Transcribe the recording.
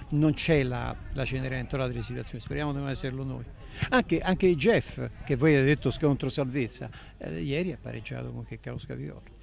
non c'è la Cenerentola delle situazioni, speriamo di non esserlo noi. Anche Jeff, che voi avete detto scontro salvezza, ieri ha pareggiato con Checcarosca Viola.